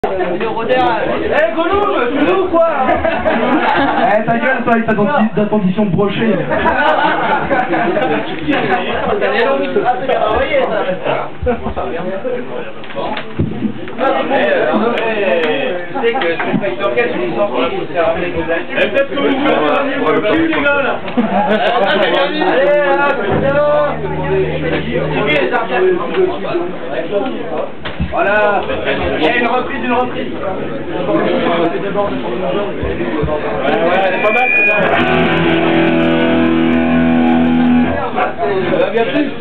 Le rodeur. Eh Gollum, tu nous ou quoi? Eh ta gueule toi avec ta condition de brochet. Tu sais que c'est pas une orchestre, il est sorti, il s'est ramené de la suite. Eh peut-être que vous faites un niveau de plus les gars là. Voilà, il y a une reprise, une reprise. Ouais, elle est pas mal celle-là. Bien plus.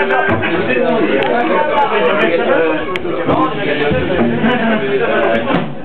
Non,